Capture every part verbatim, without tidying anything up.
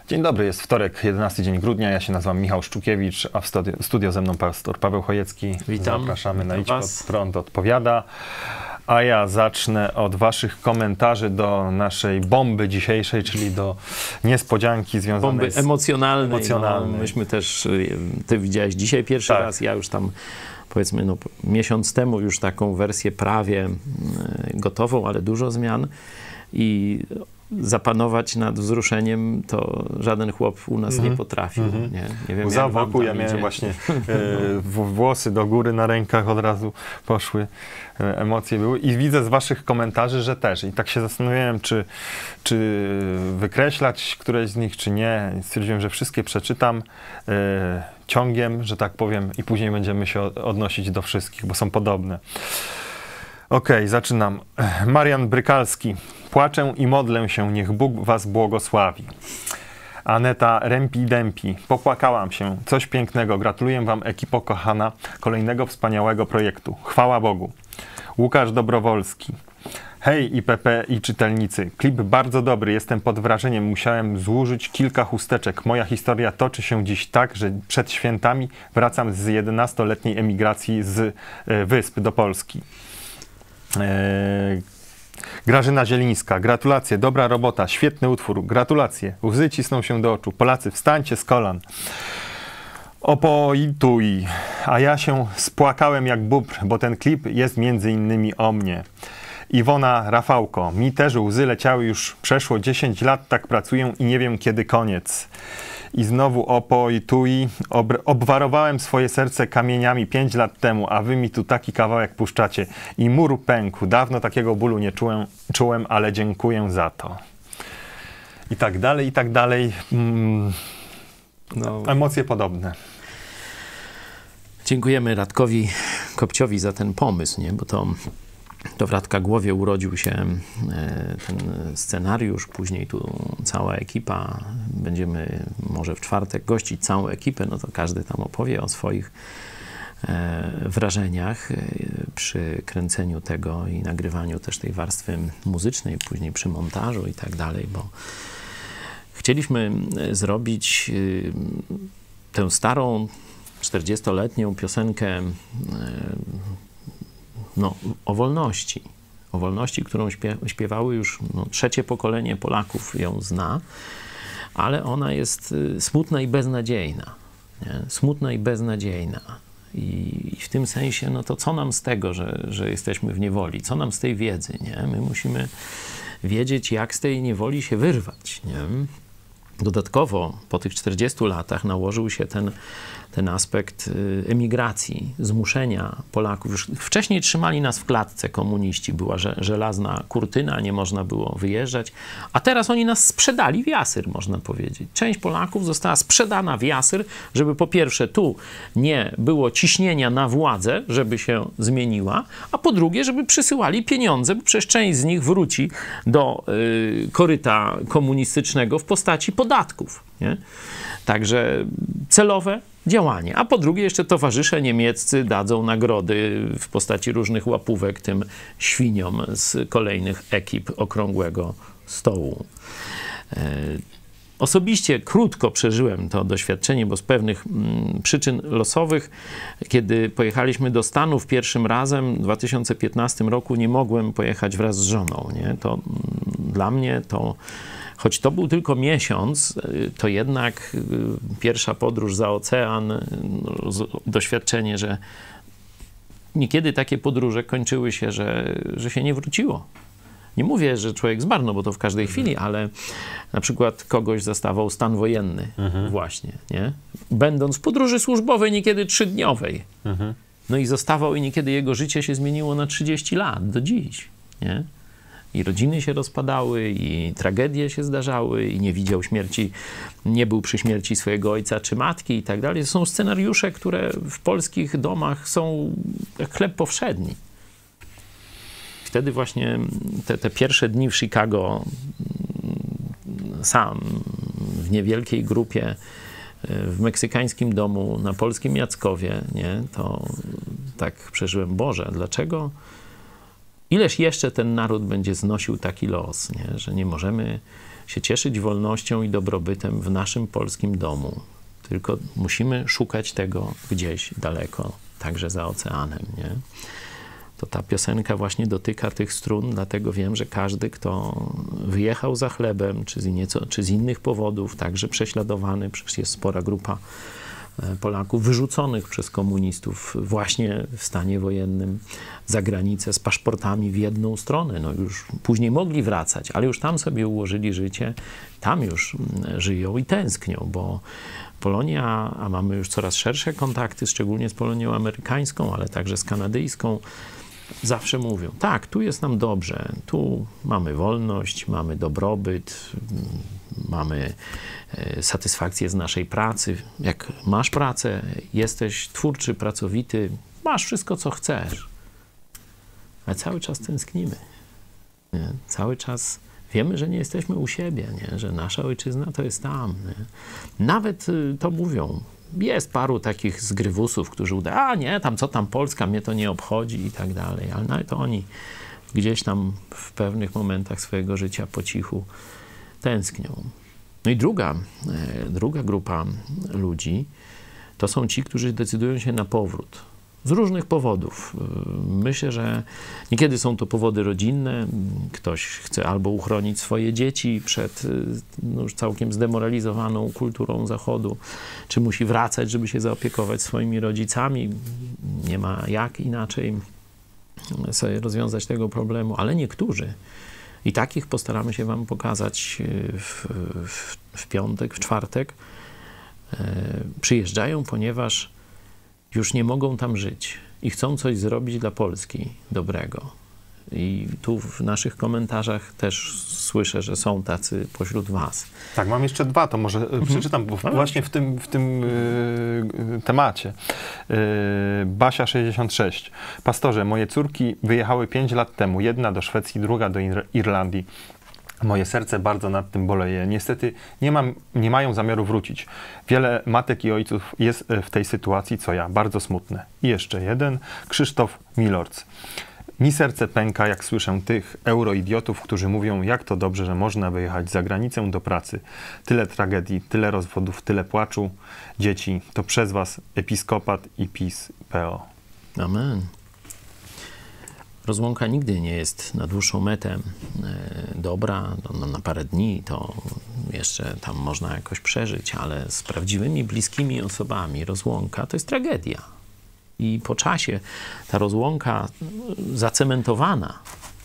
Dzień dobry, jest wtorek, jedenasty dzień grudnia. Ja się nazywam Michał Szczukiewicz, a w studio, studio ze mną pastor Paweł Chojecki. Witam. Zapraszamy na Witam Idź was. Pod Prąd odpowiada. A ja zacznę od waszych komentarzy do naszej bomby dzisiejszej, czyli do niespodzianki związanej Bomby z... emocjonalnej. emocjonalnej. No, myśmy też, ty widziałeś dzisiaj pierwszy Tak. raz, ja już tam powiedzmy no, miesiąc temu już taką wersję prawie y, gotową, ale dużo zmian i zapanować nad wzruszeniem to żaden chłop u nas Mhm. nie potrafił. Mhm. Nie, nie wiem, Łza jak wam wokół, ja tam miałem idzie. właśnie e, w- włosy do góry na rękach od razu poszły, e, emocje były i widzę z waszych komentarzy, że też. I tak się zastanawiałem, czy, czy wykreślać któreś z nich, czy nie. I stwierdziłem, że wszystkie przeczytam e, ciągiem, że tak powiem, i później będziemy się od- odnosić do wszystkich, bo są podobne. Okej, zaczynam. Marian Brykalski. Płaczę i modlę się, niech Bóg was błogosławi. Aneta Rempi-Dempi. Popłakałam się. Coś pięknego. Gratuluję wam, ekipo kochana, kolejnego wspaniałego projektu. Chwała Bogu. Łukasz Dobrowolski. Hej I P P i czytelnicy. Klip bardzo dobry. Jestem pod wrażeniem. Musiałem złożyć kilka chusteczek. Moja historia toczy się dziś tak, że przed świętami wracam z jedenastoletniej emigracji z e, Wysp do Polski. Eee, Grażyna Zielińska. Gratulacje, dobra robota, świetny utwór. Gratulacje. Łzy cisną się do oczu. Polacy, wstańcie z kolan. Opoituj. A ja się spłakałem jak bóbr, bo ten klip jest między innymi o mnie. Iwona Rafałko. Mi też łzy leciały, już przeszło dziesięć lat, tak pracuję i nie wiem kiedy koniec. I znowu opoituj. Ob- obwarowałem swoje serce kamieniami pięć lat temu, a wy mi tu taki kawałek puszczacie. I mur pękł. Dawno takiego bólu nie czułem, czułem, ale dziękuję za to. I tak dalej, i tak dalej. Mm, No, emocje podobne. dziękujemy Radkowi Kopciowi za ten pomysł, nie? Bo to, to w Radka głowie urodził się e, ten scenariusz, później tu cała ekipa, będziemy może w czwartek gościć całą ekipę, no to każdy tam opowie o swoich e, wrażeniach e, przy kręceniu tego i nagrywaniu też tej warstwy muzycznej, później przy montażu i tak dalej, bo chcieliśmy zrobić y, tę starą, czterdziestoletnią piosenkę y, no, o wolności. O wolności, którą śpie, śpiewały już no, trzecie pokolenie Polaków ją zna, ale ona jest y, smutna i beznadziejna. Nie? Smutna i beznadziejna. I, I w tym sensie, no to co nam z tego, że, że jesteśmy w niewoli? Co nam z tej wiedzy? Nie? My musimy wiedzieć, jak z tej niewoli się wyrwać. Nie? Dodatkowo po tych czterdziestu latach nałożył się ten, ten aspekt emigracji, zmuszenia Polaków. Już wcześniej trzymali nas w klatce komuniści, była że, żelazna kurtyna, nie można było wyjeżdżać, a teraz oni nas sprzedali w jasyr, można powiedzieć. Część Polaków została sprzedana w jasyr, żeby po pierwsze tu nie było ciśnienia na władzę, żeby się zmieniła, a po drugie, żeby przysyłali pieniądze, bo przecież część z nich wróci do y, koryta komunistycznego w postaci podatków. Nie? Także celowe działanie. A po drugie jeszcze towarzysze niemieccy dadzą nagrody w postaci różnych łapówek tym świniom z kolejnych ekip Okrągłego Stołu. E, Osobiście krótko przeżyłem to doświadczenie, bo z pewnych mm, przyczyn losowych, kiedy pojechaliśmy do Stanów pierwszym razem w dwa tysiące piętnastym roku, nie mogłem pojechać wraz z żoną. Nie? To mm, dla mnie to, choć to był tylko miesiąc, to jednak y, pierwsza podróż za ocean, y, doświadczenie, że niekiedy takie podróże kończyły się, że, że się nie wróciło. Nie mówię, że człowiek zmarł, bo to w każdej chwili, ale na przykład kogoś zastawał stan wojenny Mhm. właśnie, nie? Będąc w podróży służbowej, niekiedy trzydniowej. Mhm. No i zostawał i niekiedy jego życie się zmieniło na trzydzieści lat, do dziś, nie? I rodziny się rozpadały, i tragedie się zdarzały, i nie widział śmierci, nie był przy śmierci swojego ojca czy matki i tak dalej. To są scenariusze, które w polskich domach są jak chleb powszedni. Wtedy właśnie te, te pierwsze dni w Chicago sam, w niewielkiej grupie, w meksykańskim domu, na polskim Jackowie, nie, to tak przeżyłem, Boże, dlaczego Ileż jeszcze ten naród będzie znosił taki los, nie? Że nie możemy się cieszyć wolnością i dobrobytem w naszym polskim domu, tylko musimy szukać tego gdzieś daleko, także za oceanem, nie? To ta piosenka właśnie dotyka tych strun, dlatego wiem, że każdy, kto wyjechał za chlebem, czy z, nieco, czy z innych powodów, także prześladowany, przecież jest spora grupa Polaków wyrzuconych przez komunistów właśnie w stanie wojennym za granicę z paszportami w jedną stronę. No już później mogli wracać, ale już tam sobie ułożyli życie, tam już żyją i tęsknią, bo Polonia, a mamy już coraz szersze kontakty, szczególnie z Polonią amerykańską, ale także z kanadyjską, zawsze mówią, tak, tu jest nam dobrze, tu mamy wolność, mamy dobrobyt, mamy satysfakcję z naszej pracy. Jak masz pracę, jesteś twórczy, pracowity, masz wszystko, co chcesz. Ale cały czas tęsknimy. Nie? Cały czas wiemy, że nie jesteśmy u siebie, nie? Że nasza ojczyzna to jest tam. Nie? Nawet to mówią. Jest paru takich zgrywusów, którzy udają, a nie, tam co tam Polska, mnie to nie obchodzi i tak dalej. Ale nawet to oni gdzieś tam w pewnych momentach swojego życia po cichu tęsknią. No i druga, druga grupa ludzi to są ci, którzy decydują się na powrót. Z różnych powodów. Myślę, że niekiedy są to powody rodzinne. Ktoś chce albo uchronić swoje dzieci przed no, już całkiem zdemoralizowaną kulturą Zachodu, czy musi wracać, żeby się zaopiekować swoimi rodzicami. Nie ma jak inaczej sobie rozwiązać tego problemu, ale niektórzy, i takich postaramy się wam pokazać w, w, w piątek, w czwartek, przyjeżdżają, ponieważ już nie mogą tam żyć i chcą coś zrobić dla Polski dobrego. I tu w naszych komentarzach też słyszę, że są tacy pośród was. Tak, mam jeszcze dwa, to może mhm. przeczytam, bo no właśnie w tym, w tym yy, temacie. Yy, Basia sześćdziesiąt sześć. Pastorze, moje córki wyjechały pięć lat temu. Jedna do Szwecji, druga do Ir- Irlandii. Moje serce bardzo nad tym boleje. Niestety nie, mam, nie mają zamiaru wrócić. Wiele matek i ojców jest w tej sytuacji, co ja. Bardzo smutne. I jeszcze jeden. Krzysztof Milorc. Mi serce pęka, jak słyszę tych euroidiotów, którzy mówią, jak to dobrze, że można wyjechać za granicę do pracy. Tyle tragedii, tyle rozwodów, tyle płaczu. Dzieci, to przez was episkopat i PiS P O. Amen. Rozłąka nigdy nie jest na dłuższą metę e, dobra, no, na parę dni to jeszcze tam można jakoś przeżyć, ale z prawdziwymi, bliskimi osobami rozłąka to jest tragedia. I po czasie ta rozłąka zacementowana,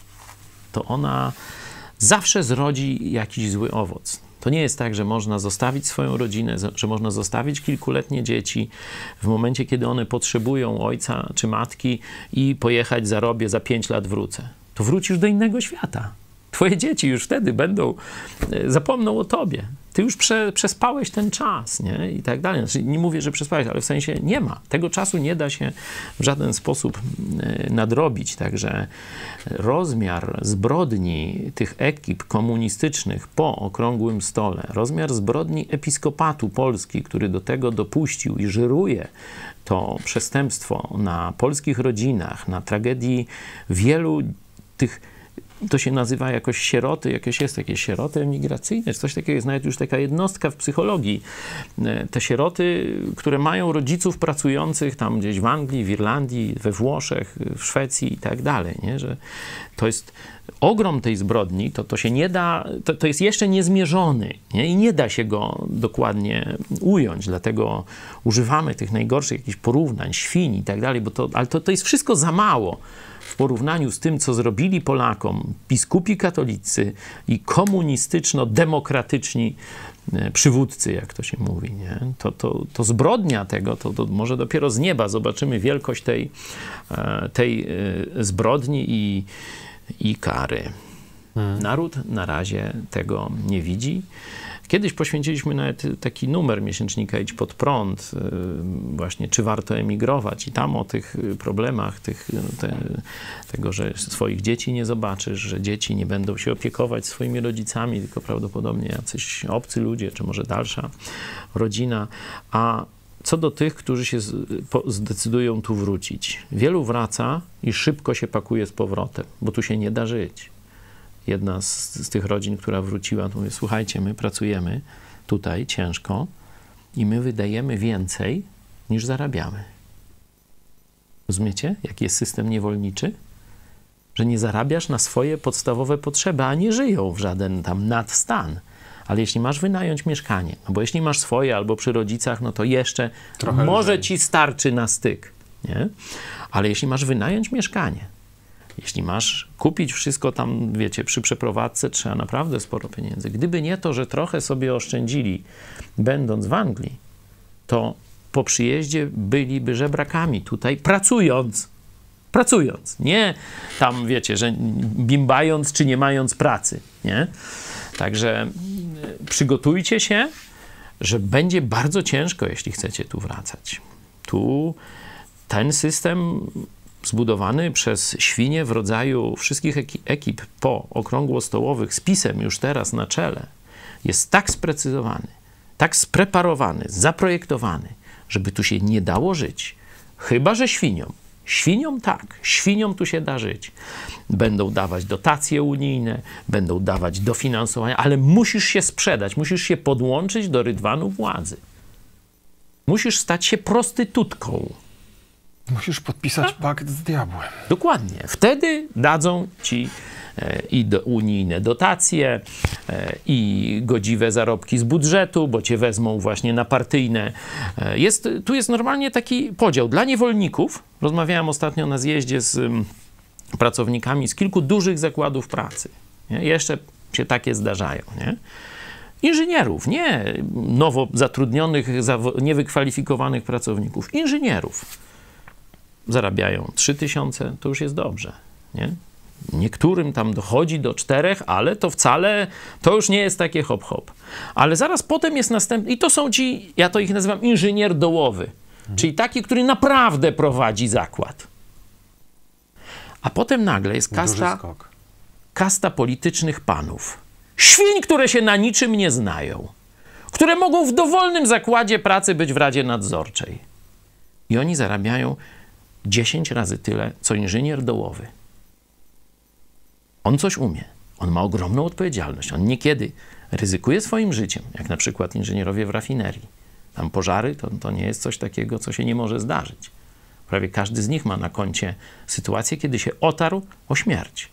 to ona zawsze zrodzi jakiś zły owoc. To nie jest tak, że można zostawić swoją rodzinę, że można zostawić kilkuletnie dzieci w momencie, kiedy one potrzebują ojca czy matki i pojechać, zarobię, za pięć lat wrócę. To wrócisz do innego świata. Twoje dzieci już wtedy będą, zapomną o tobie. Ty już prze, przespałeś ten czas, nie? I tak dalej. Znaczy, nie mówię, że przespałeś, ale w sensie nie ma. Tego czasu nie da się w żaden sposób nadrobić. Także rozmiar zbrodni tych ekip komunistycznych po okrągłym stole, rozmiar zbrodni Episkopatu Polski, który do tego dopuścił i żyruje to przestępstwo na polskich rodzinach, na tragedii wielu tych, to się nazywa jakoś sieroty, jakieś jest takie sieroty emigracyjne, czy coś takiego, jest nawet już taka jednostka w psychologii. Te sieroty, które mają rodziców pracujących tam gdzieś w Anglii, w Irlandii, we Włoszech, w Szwecji i tak dalej, nie? Że to jest ogrom tej zbrodni, to, to się nie da, to, to jest jeszcze niezmierzony, nie? I nie da się go dokładnie ująć, dlatego używamy tych najgorszych jakichś porównań, świń i tak dalej, bo to, ale to, to jest wszystko za mało w porównaniu z tym, co zrobili Polakom biskupi katolicy i komunistyczno-demokratyczni przywódcy, jak to się mówi, nie? To, to, to zbrodnia tego, to, to może dopiero z nieba zobaczymy wielkość tej, tej zbrodni i, i kary. Hmm. Naród na razie tego nie widzi. Kiedyś poświęciliśmy nawet taki numer miesięcznika Idź Pod Prąd, właśnie czy warto emigrować, i tam o tych problemach, tych, te, tego, że swoich dzieci nie zobaczysz, że dzieci nie będą się opiekować swoimi rodzicami, tylko prawdopodobnie jacyś obcy ludzie, czy może dalsza rodzina, a co do tych, którzy się zdecydują tu wrócić. Wielu wraca i szybko się pakuje z powrotem, bo tu się nie da żyć. Jedna z, z tych rodzin, która wróciła, to mówi, słuchajcie, my pracujemy tutaj ciężko i my wydajemy więcej, niż zarabiamy. Rozumiecie, jaki jest system niewolniczy? Że nie zarabiasz na swoje podstawowe potrzeby, a nie żyją w żaden tam nadstan. Ale jeśli masz wynająć mieszkanie, no bo jeśli masz swoje albo przy rodzicach, no to jeszcze trochę może lżej ci starczy na styk, nie? Ale jeśli masz wynająć mieszkanie, jeśli masz kupić wszystko tam, wiecie, przy przeprowadzce trzeba naprawdę sporo pieniędzy. Gdyby nie to, że trochę sobie oszczędzili, będąc w Anglii, to po przyjeździe byliby żebrakami tutaj, pracując. Pracując. Nie tam, wiecie, że bimbając czy nie mając pracy, nie? Także przygotujcie się, że będzie bardzo ciężko, jeśli chcecie tu wracać. Tu ten system zbudowany przez świnie w rodzaju wszystkich ekip po okrągłostołowych z PiS-em już teraz na czele jest tak sprecyzowany, tak spreparowany, zaprojektowany, żeby tu się nie dało żyć. Chyba że świniom. Świniom tak, świniom tu się da żyć. Będą dawać dotacje unijne, będą dawać dofinansowania, ale musisz się sprzedać, musisz się podłączyć do rydwanu władzy. Musisz stać się prostytutką. Musisz podpisać A? pakt z diabłem. Dokładnie. Wtedy dadzą ci e, i do, unijne dotacje, e, i godziwe zarobki z budżetu, bo cię wezmą właśnie na partyjne. E, jest, tu jest normalnie taki podział. Dla niewolników, rozmawiałem ostatnio na zjeździe z um, pracownikami z kilku dużych zakładów pracy. Nie? Jeszcze się takie zdarzają, nie? Inżynierów, nie nowo zatrudnionych, niewykwalifikowanych pracowników. Inżynierów. Zarabiają trzy tysiące, to już jest dobrze, nie? Niektórym tam dochodzi do czterech, ale to wcale, to już nie jest takie hop hop. Ale zaraz potem jest następny, i to są ci, ja to ich nazywam inżynier dołowy, mhm. czyli taki, który naprawdę prowadzi zakład. A potem nagle jest kasta, kasta politycznych panów. Świń, które się na niczym nie znają, które mogą w dowolnym zakładzie pracy być w Radzie Nadzorczej. I oni zarabiają dziesięć razy tyle, co inżynier dołowy. On coś umie. On ma ogromną odpowiedzialność. On niekiedy ryzykuje swoim życiem, jak na przykład inżynierowie w rafinerii. Tam pożary to, to nie jest coś takiego, co się nie może zdarzyć. Prawie każdy z nich ma na koncie sytuację, kiedy się otarł o śmierć.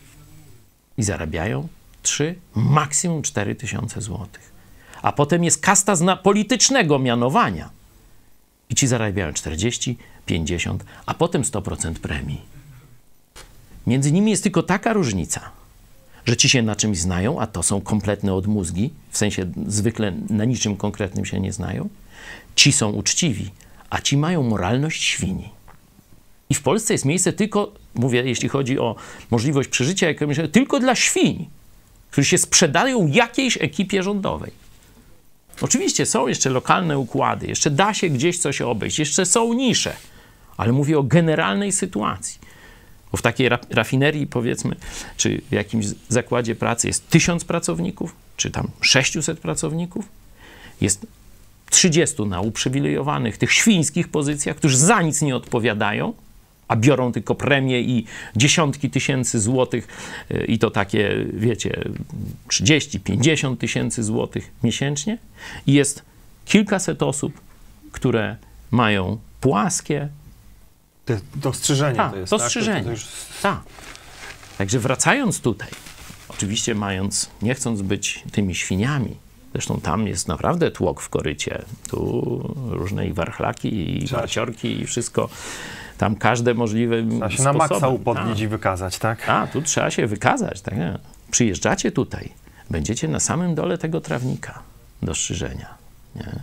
I zarabiają trzy, maksimum cztery tysiące złotych. A potem jest kasta zna politycznego mianowania. I ci zarabiają czterdzieści, pięćdziesiąt, a potem sto procent premii. Między nimi jest tylko taka różnica, że ci się na czymś znają, a to są kompletne odmózgi, w sensie zwykle na niczym konkretnym się nie znają. Ci są uczciwi, a ci mają moralność świni. I w Polsce jest miejsce tylko, mówię, jeśli chodzi o możliwość przeżycia ekonomicznego, tylko dla świń, którzy się sprzedają jakiejś ekipie rządowej. Oczywiście są jeszcze lokalne układy, jeszcze da się gdzieś coś obejść, jeszcze są nisze, ale mówię o generalnej sytuacji. Bo w takiej ra rafinerii, powiedzmy, czy w jakimś zakładzie pracy jest tysiąc pracowników, czy tam sześciuset pracowników, jest trzydziestu na uprzywilejowanych, tych świńskich pozycjach, którzy za nic nie odpowiadają, a biorą tylko premie i dziesiątki tysięcy złotych i to takie, wiecie, trzydzieści, pięćdziesiąt tysięcy złotych miesięcznie. I jest kilkaset osób, które mają płaskie... To, to strzyżenie Ta, to jest, to tak? strzyżenie. To, to już... Tak. Także wracając tutaj, oczywiście mając, nie chcąc być tymi świniami, zresztą tam jest naprawdę tłok w korycie, tu różne i warchlaki, i warciorki, i wszystko... Tam każde możliwe Trzeba się sposobem. na maksa upodlić i wykazać, tak? A, tu trzeba się wykazać, tak? Nie? Przyjeżdżacie tutaj, będziecie na samym dole tego trawnika do strzyżenia, nie?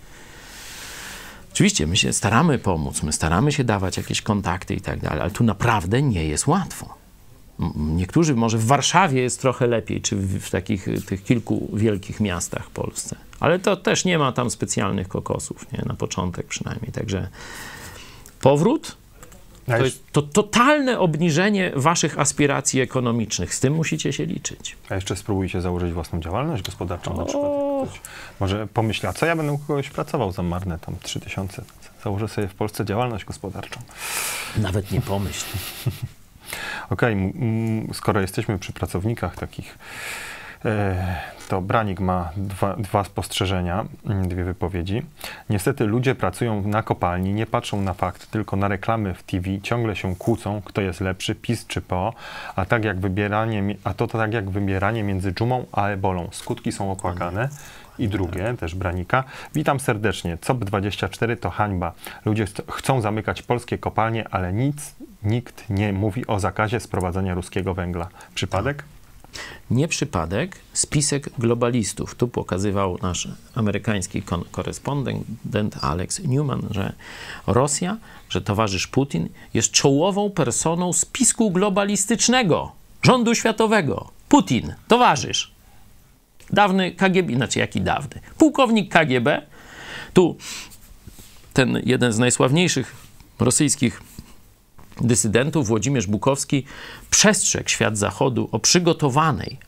Oczywiście my się staramy pomóc, my staramy się dawać jakieś kontakty i tak dalej, ale tu naprawdę nie jest łatwo. Niektórzy, może w Warszawie jest trochę lepiej, czy w, w takich tych kilku wielkich miastach w Polsce, ale to też nie ma tam specjalnych kokosów, nie? Na początek przynajmniej, także powrót to jest to totalne obniżenie waszych aspiracji ekonomicznych. Z tym musicie się liczyć. A jeszcze spróbujcie założyć własną działalność gospodarczą na przykład. to... Może pomyśla, co ja będę u kogoś pracował za marne tam trzy tysiące. Założę sobie w Polsce działalność gospodarczą. Nawet nie pomyśl. Okej, okay, skoro jesteśmy przy pracownikach takich, to Branik ma dwa, dwa spostrzeżenia, dwie wypowiedzi. Niestety ludzie pracują na kopalni, nie patrzą na fakt, tylko na reklamy w T V, ciągle się kłócą, kto jest lepszy, PiS czy P O, a, tak jak wybieranie, a to tak jak wybieranie między dżumą a ebolą. Skutki są opłakane. I drugie, też Branika. Witam serdecznie. C O P dwadzieścia cztery to hańba. Ludzie chcą zamykać polskie kopalnie, ale nic, nikt nie mówi o zakazie sprowadzania ruskiego węgla. Przypadek? Nie przypadek. Spisek globalistów. Tu pokazywał nasz amerykański korespondent Alex Newman, że Rosja, że towarzysz Putin jest czołową personą spisku globalistycznego rządu światowego. Putin, towarzysz. Dawny K G B, znaczy jaki dawny? Pułkownik K G B. Tu ten jeden z najsławniejszych rosyjskich dysydentów, Włodzimierz Bukowski, przestrzegł świat Zachodu o przygotowanej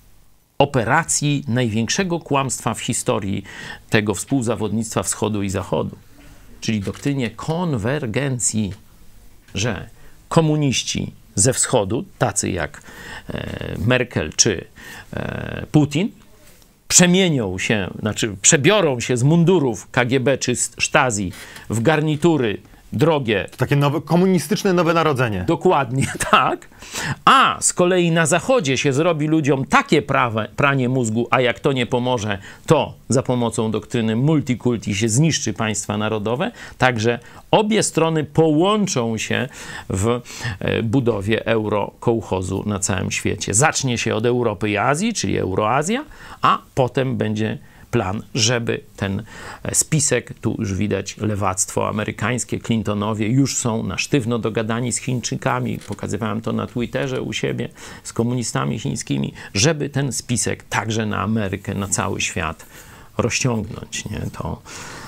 operacji największego kłamstwa w historii tego współzawodnictwa Wschodu i Zachodu, czyli doktrynie konwergencji, że komuniści ze Wschodu, tacy jak e, Merkel czy e, Putin, przemienią się, znaczy przebiorą się z mundurów K G B czy Stasi w garnitury drogie. To takie nowe, komunistyczne nowe narodzenie. Dokładnie, tak. A z kolei na Zachodzie się zrobi ludziom takie prawe, pranie mózgu, a jak to nie pomoże, to za pomocą doktryny multikulti się zniszczy państwa narodowe. Także obie strony połączą się w budowie eurokołchozu na całym świecie. Zacznie się od Europy i Azji, czyli Euroazja, a potem będzie plan, żeby ten spisek, tu już widać lewactwo amerykańskie, Clintonowie już są na sztywno dogadani z Chińczykami, pokazywałem to na Twitterze u siebie, z komunistami chińskimi, żeby ten spisek także na Amerykę, na cały świat rozciągnąć. Nie? To,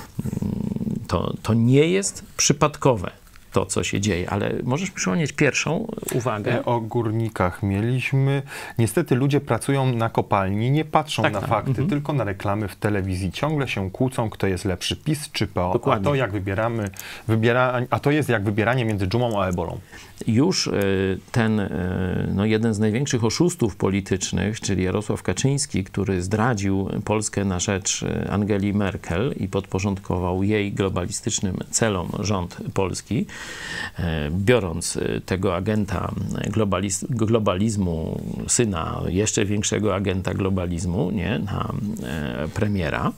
to, to nie jest przypadkowe to, co się dzieje, ale możesz przypomnieć pierwszą uwagę? O górnikach mieliśmy. Niestety ludzie pracują na kopalni, nie patrzą tak, na tak. fakty, mhm. tylko na reklamy w telewizji. Ciągle się kłócą, kto jest lepszy, PiS czy P O. Dokładnie. A to jak wybieramy, wybiera, a to jest jak wybieranie między dżumą a ebolą. Już ten no, jeden z największych oszustów politycznych, czyli Jarosław Kaczyński, który zdradził Polskę na rzecz Angeli Merkel i podporządkował jej globalistycznym celom rząd polski, biorąc tego agenta globaliz globalizmu, syna jeszcze większego agenta globalizmu, nie, na premiera.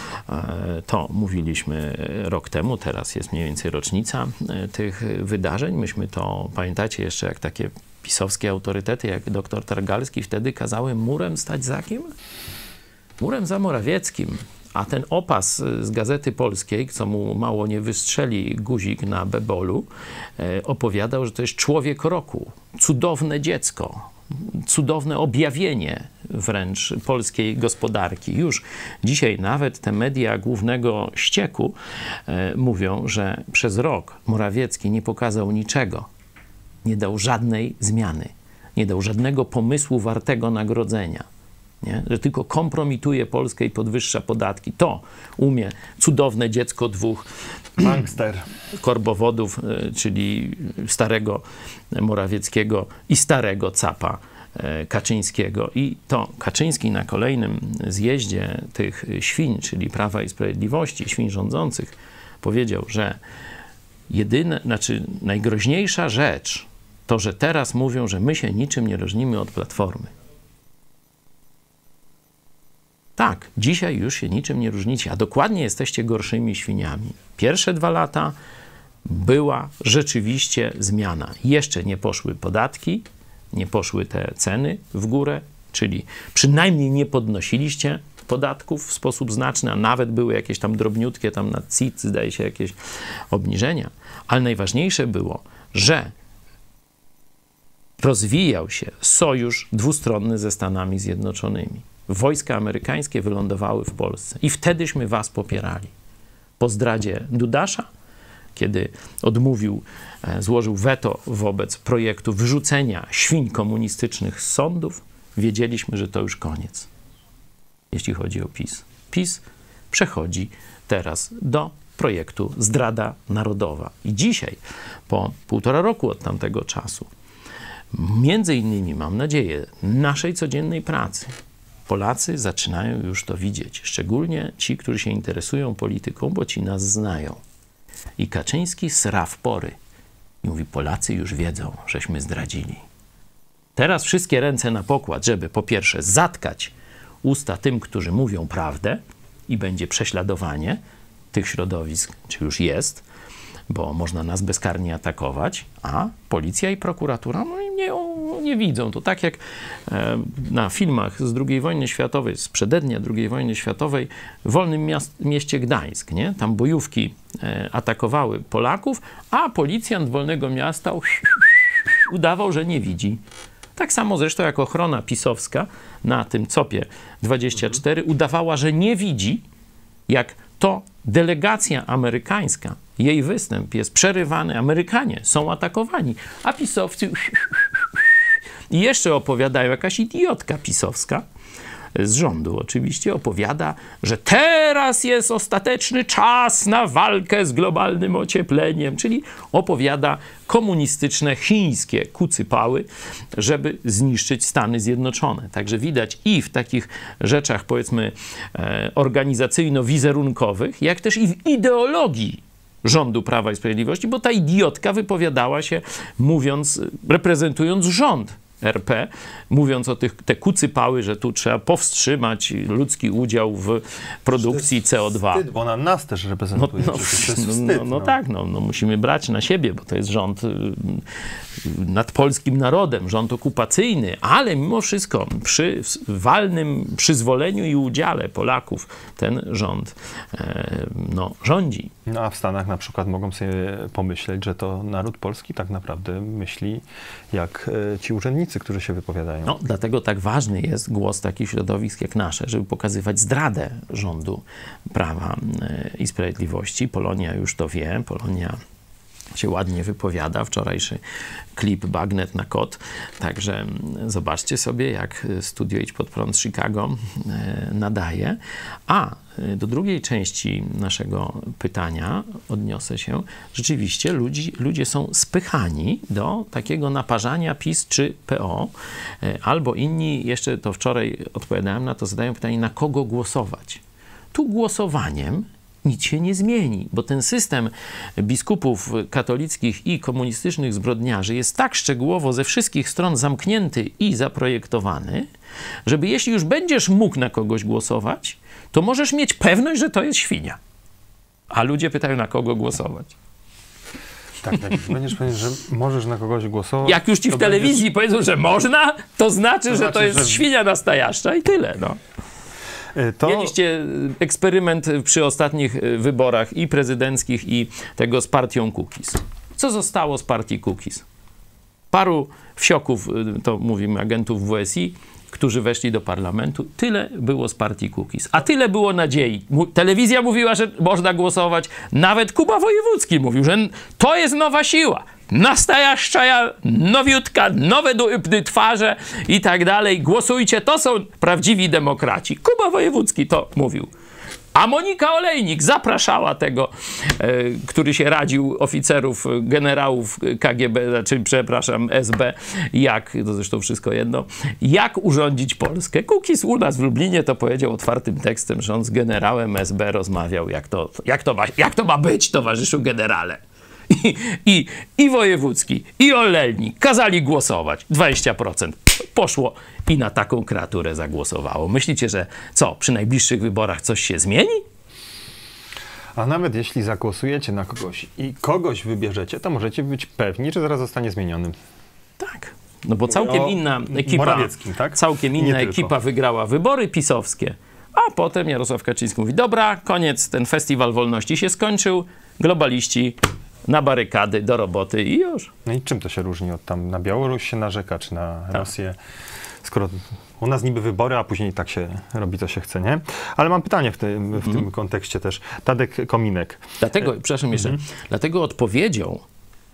To mówiliśmy rok temu, teraz jest mniej więcej rocznica tych wydarzeń. Myśmy to, pamiętacie jeszcze, jak takie pisowskie autorytety, jak doktor Targalski, wtedy kazały murem stać za kim? Murem za Morawieckim. A ten opas z Gazety Polskiej, co mu mało nie wystrzeli guzik na bebolu, opowiadał, że to jest człowiek roku, cudowne dziecko, cudowne objawienie wręcz polskiej gospodarki. Już dzisiaj nawet te media głównego ścieku e, mówią, że przez rok Morawiecki nie pokazał niczego, nie dał żadnej zmiany, nie dał żadnego pomysłu wartego nagrodzenia. Nie? Że tylko kompromituje Polskę i podwyższa podatki. To umie cudowne dziecko dwóch Bankster. korbowodów, czyli starego Morawieckiego i starego capa Kaczyńskiego. I to Kaczyński na kolejnym zjeździe tych świń, czyli Prawa i Sprawiedliwości, świń rządzących, powiedział, że jedyne, znaczy najgroźniejsza rzecz to, że teraz mówią, że my się niczym nie różnimy od Platformy. Tak, dzisiaj już się niczym nie różnicie, a dokładnie jesteście gorszymi świniami. Pierwsze dwa lata była rzeczywiście zmiana. Jeszcze nie poszły podatki, nie poszły te ceny w górę, czyli przynajmniej nie podnosiliście podatków w sposób znaczny, a nawet były jakieś tam drobniutkie, tam na C I T, zdaje się, jakieś obniżenia. Ale najważniejsze było, że rozwijał się sojusz dwustronny ze Stanami Zjednoczonymi. Wojska amerykańskie wylądowały w Polsce i wtedyśmy was popierali. Po zdradzie Dudasza, kiedy odmówił, złożył weto wobec projektu wyrzucenia świń komunistycznych z sądów, wiedzieliśmy, że to już koniec, jeśli chodzi o PiS. PiS przechodzi teraz do projektu Zdrada Narodowa. I dzisiaj, po półtora roku od tamtego czasu, między innymi, mam nadzieję, naszej codziennej pracy, Polacy zaczynają już to widzieć. Szczególnie ci, którzy się interesują polityką, bo ci nas znają. I Kaczyński sra w pory. I mówi, Polacy już wiedzą, żeśmy zdradzili. Teraz wszystkie ręce na pokład, żeby po pierwsze zatkać usta tym, którzy mówią prawdę i będzie prześladowanie tych środowisk, czy już jest, bo można nas bezkarnie atakować, a policja i prokuratura no, nie, nie widzą. To tak jak e, na filmach z drugiej wojny światowej, z przedednia drugiej wojny światowej, w wolnym miast, mieście Gdańsk, nie? Tam bojówki e, atakowały Polaków, a policjant wolnego miasta udawał, że nie widzi. Tak samo zresztą jak ochrona pisowska na tym copie dwadzieścia cztery udawała, że nie widzi, jak to delegacja amerykańska, jej występ jest przerywany, Amerykanie są atakowani, a pisowcy i jeszcze opowiadają, jakaś idiotka pisowska z rządu oczywiście opowiada, że teraz jest ostateczny czas na walkę z globalnym ociepleniem, czyli opowiada komunistyczne, chińskie kucypały, żeby zniszczyć Stany Zjednoczone. Także widać i w takich rzeczach, powiedzmy, e, organizacyjno-wizerunkowych, jak też i w ideologii rządu Prawa i Sprawiedliwości, bo ta idiotka wypowiadała się, mówiąc, reprezentując rząd R P, mówiąc o tych te kucypały, że tu trzeba powstrzymać ludzki udział w produkcji C O dwa. Wstyd, bo ona nas też reprezentuje. No, no, to jest wstyd, no, no, no. tak, no, no musimy brać na siebie, bo to jest rząd y, nad polskim narodem, rząd okupacyjny, ale mimo wszystko przy walnym przyzwoleniu i udziale Polaków ten rząd e, no, rządzi. No a w Stanach na przykład mogą sobie pomyśleć, że to naród polski tak naprawdę myśli jak e, ci urzędnicy, którzy się wypowiadają. No, dlatego tak ważny jest głos takich środowisk jak nasze, żeby pokazywać zdradę rządu Prawa i Sprawiedliwości. Polonia już to wie, Polonia się ładnie wypowiada. Wczorajszy klip Bagnet na kot. Także zobaczcie sobie, jak Studio Idź Pod Prąd Chicago nadaje. A do drugiej części naszego pytania odniosę się. Rzeczywiście ludzi, ludzie są spychani do takiego naparzania PiS czy P O, albo inni, jeszcze to wczoraj odpowiadałem na to, zadają pytanie, na kogo głosować. Tu głosowaniem nic się nie zmieni, bo ten system biskupów katolickich i komunistycznych zbrodniarzy jest tak szczegółowo ze wszystkich stron zamknięty i zaprojektowany, żeby jeśli już będziesz mógł na kogoś głosować, to możesz mieć pewność, że to jest świnia. A ludzie pytają, na kogo głosować. Tak, jak już będziesz powiedzieć, że możesz na kogoś głosować. Jak już ci w telewizji będziesz... powiedzą, że można, to znaczy, to że znaczy, to jest że... świnia nastajaszcza i tyle, no. To... Mieliście eksperyment przy ostatnich wyborach i prezydenckich, i tego z partią Kukiz. Co zostało z partii Kukiz? Paru wsioków, to mówimy agentów W S I, którzy weszli do parlamentu. Tyle było z partii Kukiz. A tyle było nadziei. Telewizja mówiła, że można głosować. Nawet Kuba Wojewódzki mówił, że to jest nowa siła. Nastajaszcza, nowiutka, nowe twarze i tak dalej. Głosujcie, to są prawdziwi demokraci. Kuba Wojewódzki to mówił. A Monika Olejnik zapraszała tego, e, który się radził oficerów, generałów K G B, znaczy, przepraszam, S B, jak, to zresztą wszystko jedno, jak urządzić Polskę. Kukiz u nas w Lublinie to powiedział otwartym tekstem, że on z generałem S B rozmawiał, jak to, jak to, ma, jak to ma być, towarzyszu generale. I, i, I Wojewódzki, i Olejnik kazali głosować. dwadzieścia procent poszło i na taką kreaturę zagłosowało. Myślicie, że co, przy najbliższych wyborach coś się zmieni? A nawet jeśli zagłosujecie na kogoś i kogoś wybierzecie, to możecie być pewni, że zaraz zostanie zmieniony. Tak. No bo całkiem o inna ekipa, tak? całkiem inna ekipa wygrała wybory pisowskie, a potem Jarosław Kaczyński mówi, dobra, koniec, ten festiwal wolności się skończył, globaliści na barykady, do roboty i już. No i czym to się różni od tam na Białoruś się narzeka, czy na tak. Rosję? Skoro u nas niby wybory, a później tak się robi, co się chce, nie? Ale mam pytanie w tym, w mm. tym kontekście też. Tadek Kominek. Dlatego, przepraszam jeszcze, mm. dlatego odpowiedzią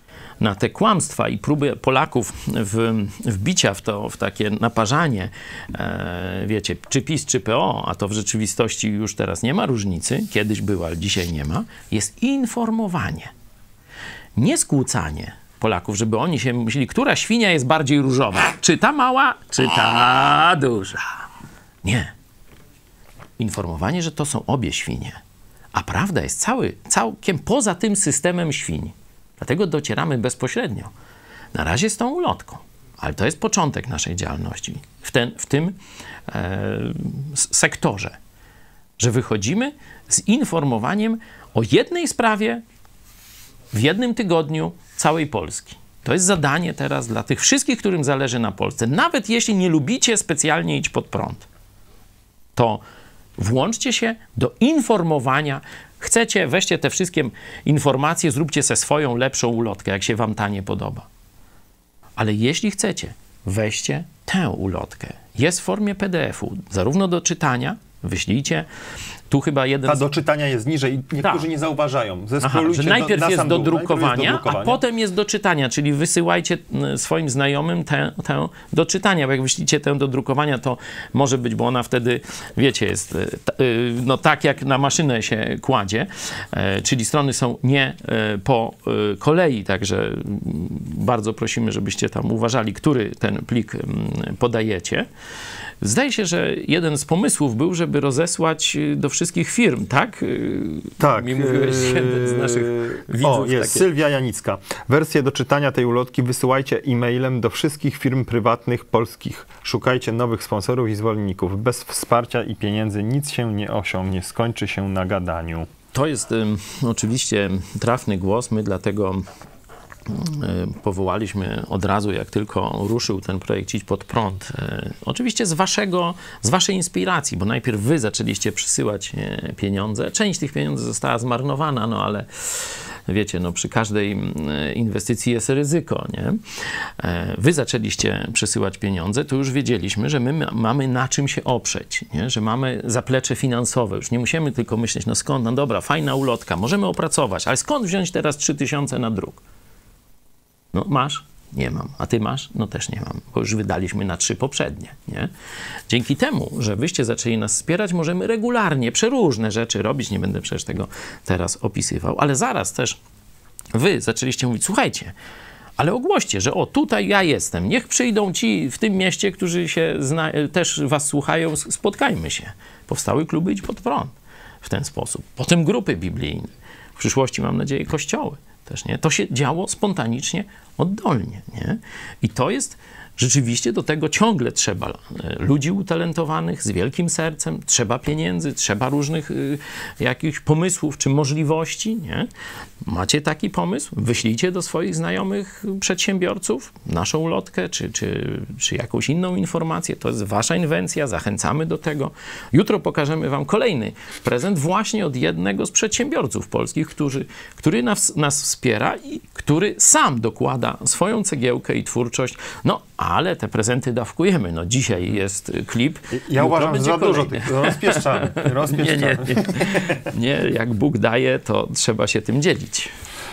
na te kłamstwa i próby Polaków w, wbicia w to, w takie naparzanie, e, wiecie, czy PiS, czy P O, a to w rzeczywistości już teraz nie ma różnicy, kiedyś była, ale dzisiaj nie ma, jest informowanie. Nie skłócanie Polaków, żeby oni się myśleli, która świnia jest bardziej różowa. Czy ta mała, czy ta duża. Nie. Informowanie, że to są obie świnie. A prawda jest cały, całkiem poza tym systemem świń. Dlatego docieramy bezpośrednio. Na razie z tą ulotką. Ale to jest początek naszej działalności. W, ten, w tym e, sektorze. Że wychodzimy z informowaniem o jednej sprawie w jednym tygodniu całej Polski. To jest zadanie teraz dla tych wszystkich, którym zależy na Polsce. Nawet jeśli nie lubicie specjalnie iść pod prąd, to włączcie się do informowania. Chcecie, weźcie te wszystkie informacje, zróbcie se swoją lepszą ulotkę, jak się wam ta nie podoba. Ale jeśli chcecie, weźcie tę ulotkę. Jest w formie P D F u, zarówno do czytania, wyślijcie. Tu chyba jeden... Ta do czytania jest niżej, niektórzy Ta. nie zauważają. Aha, że najpierw do, jest do drukowania, jest do drukowania, a potem jest do czytania, czyli wysyłajcie swoim znajomym tę, tę do czytania, bo jak wyślicie tę do drukowania, to może być, bo ona wtedy, wiecie, jest no tak jak na maszynę się kładzie, czyli strony są nie po kolei, także bardzo prosimy, żebyście tam uważali, który ten plik podajecie. Zdaje się, że jeden z pomysłów był, żeby rozesłać do wszystkich firm, tak? Tak. Mi mówiłeś, jeden z naszych widzów. O, jest, takie... Sylwia Janicka. Wersję do czytania tej ulotki wysyłajcie e-mailem do wszystkich firm prywatnych polskich. Szukajcie nowych sponsorów i zwolenników. Bez wsparcia i pieniędzy nic się nie osiągnie. Skończy się na gadaniu. To jest um, oczywiście trafny głos. My dlatego powołaliśmy od razu, jak tylko ruszył ten projekt Idź Pod Prąd. Oczywiście z waszego, z waszej inspiracji, bo najpierw wy zaczęliście przysyłać pieniądze. Część tych pieniędzy została zmarnowana, no ale wiecie, no przy każdej inwestycji jest ryzyko, nie? Wy zaczęliście przysyłać pieniądze, to już wiedzieliśmy, że my mamy na czym się oprzeć, nie? Że mamy zaplecze finansowe. Już nie musimy tylko myśleć, no skąd, no dobra, fajna ulotka, możemy opracować, ale skąd wziąć teraz trzy tysiące na druk? No masz? Nie mam. A ty masz? No też nie mam, bo już wydaliśmy na trzy poprzednie, nie? Dzięki temu, że wyście zaczęli nas wspierać, możemy regularnie przeróżne rzeczy robić. Nie będę przecież tego teraz opisywał, ale zaraz też wy zaczęliście mówić, słuchajcie, ale ogłoście, że o, tutaj ja jestem. Niech przyjdą ci w tym mieście, którzy się zna- też was słuchają, spotkajmy się. Powstały kluby Idź Pod Prąd w ten sposób. Potem grupy biblijne. W przyszłości, mam nadzieję, kościoły. Też, nie? To się działo spontanicznie, oddolnie. Nie? I to jest rzeczywiście, do tego ciągle trzeba ludzi utalentowanych, z wielkim sercem, trzeba pieniędzy, trzeba różnych y, jakichś pomysłów czy możliwości. Nie? Macie taki pomysł? Wyślijcie do swoich znajomych przedsiębiorców naszą ulotkę czy, czy, czy jakąś inną informację. To jest wasza inwencja, zachęcamy do tego. Jutro pokażemy wam kolejny prezent właśnie od jednego z przedsiębiorców polskich, który, który nas, nas wspiera i który sam dokłada swoją cegiełkę i twórczość. No, ale te prezenty dawkujemy. No, dzisiaj jest klip. Ja uważam, że za dużo tych. Rozpieszczamy. rozpieszczamy. Nie, nie, nie. Nie, jak Bóg daje, to trzeba się tym dzielić.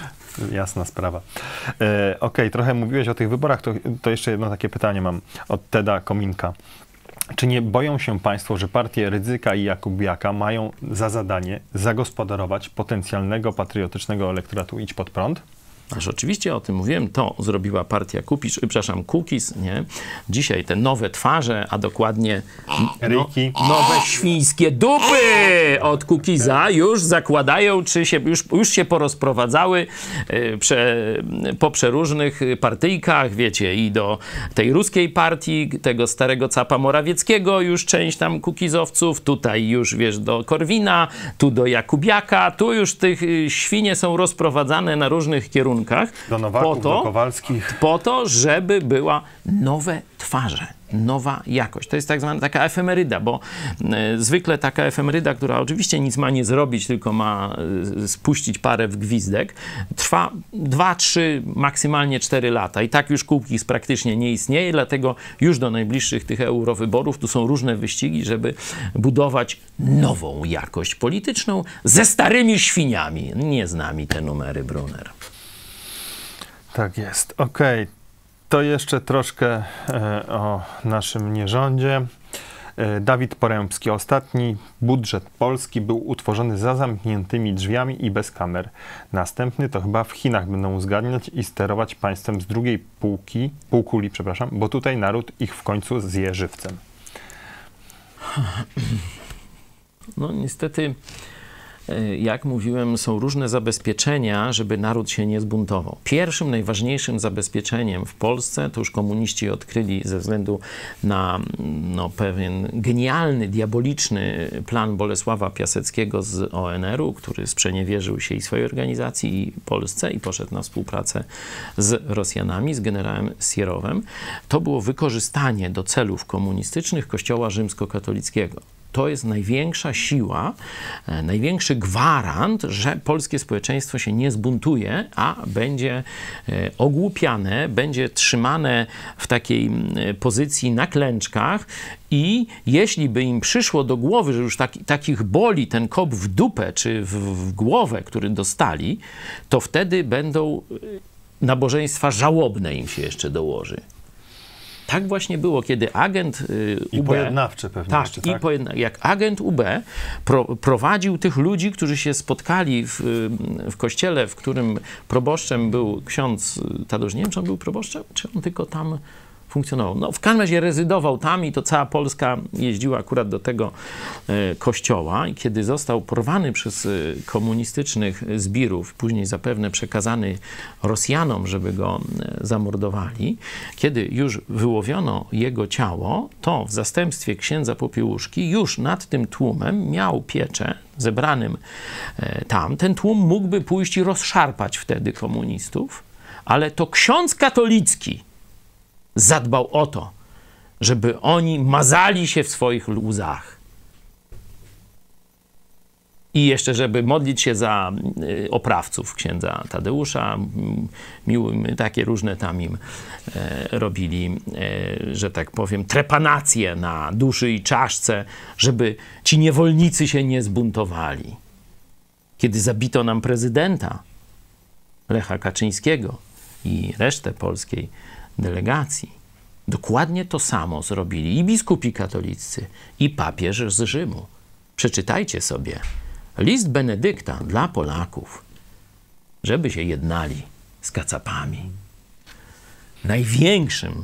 Jasna sprawa. E, Okej, okay, trochę mówiłeś o tych wyborach, to, to jeszcze jedno takie pytanie mam od Teda Kominka. Czy nie boją się państwo, że partie Rydzyka i Jakubiaka mają za zadanie zagospodarować potencjalnego patriotycznego elektoratu Idź Pod Prąd? Aż oczywiście o tym mówiłem, to zrobiła partia Kukiz, przepraszam, Kukiz, nie? Dzisiaj te nowe twarze, a dokładnie no, nowe świńskie dupy od Kukiza już zakładają, czy się, już, już się porozprowadzały yy, prze, po przeróżnych partyjkach, wiecie, i do tej ruskiej partii, tego starego capa Morawieckiego, już część tam kukizowców, tutaj już, wiesz, do Korwina, tu do Jakubiaka, tu już tych świnie są rozprowadzane na różnych kierunkach. Do Nowaków, po to, do Kowalskich. Po to, żeby była nowe twarze, nowa jakość. To jest tak zwana taka efemeryda, bo y, zwykle taka efemeryda, która oczywiście nic ma nie zrobić, tylko ma y, spuścić parę w gwizdek, trwa dwa, trzy, maksymalnie cztery lata. I tak już Kukiz praktycznie nie istnieje, dlatego już do najbliższych tych eurowyborów tu są różne wyścigi, żeby budować nową jakość polityczną ze starymi świniami. Nie z nami te numery, Brunner. Tak jest. Okej. Okay. To jeszcze troszkę e, o naszym nierządzie. E, Dawid Porębski. Ostatni budżet Polski był utworzony za zamkniętymi drzwiami i bez kamer. Następny to chyba w Chinach będą uzgadniać i sterować państwem z drugiej półki, półkuli, przepraszam, bo tutaj naród ich w końcu zje żywcem. No niestety, jak mówiłem, są różne zabezpieczenia, żeby naród się nie zbuntował. Pierwszym, najważniejszym zabezpieczeniem w Polsce, to już komuniści odkryli ze względu na no, pewien genialny, diaboliczny plan Bolesława Piaseckiego z O N R u, który sprzeniewierzył się i swojej organizacji, i Polsce, i poszedł na współpracę z Rosjanami, z generałem Sierowem. To było wykorzystanie do celów komunistycznych Kościoła rzymskokatolickiego. To jest największa siła, największy gwarant, że polskie społeczeństwo się nie zbuntuje, a będzie ogłupiane, będzie trzymane w takiej pozycji na klęczkach i jeśli by im przyszło do głowy, że już taki, takich boli ten kop w dupę czy w, w głowę, który dostali, to wtedy będą nabożeństwa żałobne im się jeszcze dołoży. Tak właśnie było, kiedy agent y, U B... I pojednawcze pewnie tak, jeszcze, i tak? Pojedna, jak agent U B pro, prowadził tych ludzi, którzy się spotkali w, w kościele, w którym proboszczem był ksiądz Tadeusz, nie wiem, czy on był proboszczem, czy on tylko tam funkcjonował. No, w każdym razie rezydował tam i to cała Polska jeździła akurat do tego e, kościoła i kiedy został porwany przez e, komunistycznych zbirów, później zapewne przekazany Rosjanom, żeby go e, zamordowali, kiedy już wyłowiono jego ciało, to w zastępstwie księdza Popiełuszki już nad tym tłumem miał pieczę zebranym e, tam. Ten tłum mógłby pójść i rozszarpać wtedy komunistów, ale to ksiądz katolicki zadbał o to, żeby oni mazali się w swoich łzach. I jeszcze, żeby modlić się za y, oprawców księdza Tadeusza, miłym, takie różne tam im e, robili, e, że tak powiem, trepanacje na duszy i czaszce, żeby ci niewolnicy się nie zbuntowali. Kiedy zabito nam prezydenta Lecha Kaczyńskiego i resztę polskiej delegacji, dokładnie to samo zrobili i biskupi katoliccy, i papież z Rzymu. Przeczytajcie sobie list Benedykta dla Polaków, żeby się jednali z kacapami. Największym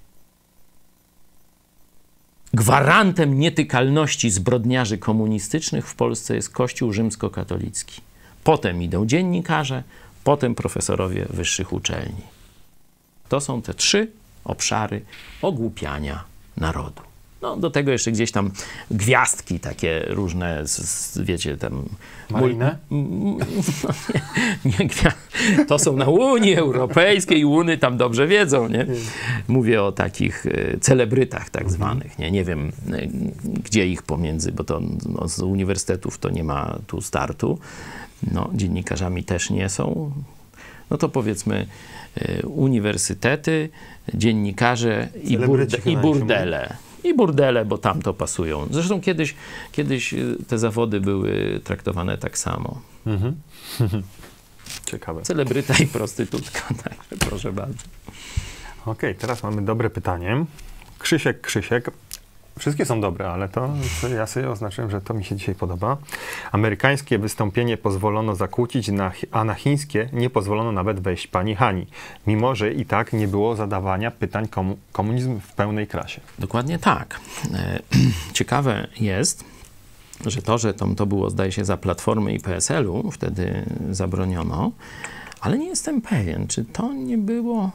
gwarantem nietykalności zbrodniarzy komunistycznych w Polsce jest Kościół rzymskokatolicki. Potem idą dziennikarze, potem profesorowie wyższych uczelni. To są te trzy obszary ogłupiania narodu. No, do tego jeszcze gdzieś tam gwiazdki takie różne, z, z, wiecie, tam... Marinę? No, nie, nie to są na Unii Europejskiej, Uny tam dobrze wiedzą, nie? Mówię o takich celebrytach tak zwanych, nie? Nie wiem, gdzie ich pomiędzy, bo to no, z uniwersytetów to nie ma tu startu. No, dziennikarzami też nie są. No to powiedzmy uniwersytety, dziennikarze i, burde, i burdele. I burdele, bo tam to pasują. Zresztą kiedyś, kiedyś te zawody były traktowane tak samo. Mhm. Ciekawe. Celebryta i prostytutka, także proszę bardzo. Okej, okay, teraz mamy dobre pytanie. Krzysiek, Krzysiek. Wszystkie są dobre, ale to, to ja sobie oznaczyłem, że to mi się dzisiaj podoba. Amerykańskie wystąpienie pozwolono zakłócić, na, a na chińskie nie pozwolono nawet wejść pani Hani. Mimo, że i tak nie było zadawania pytań komu, komunizm w pełnej krasie. Dokładnie tak. Ciekawe jest, że to, że to, to było, zdaje się, za Platformy i P S L u, wtedy zabroniono, ale nie jestem pewien, czy to nie było...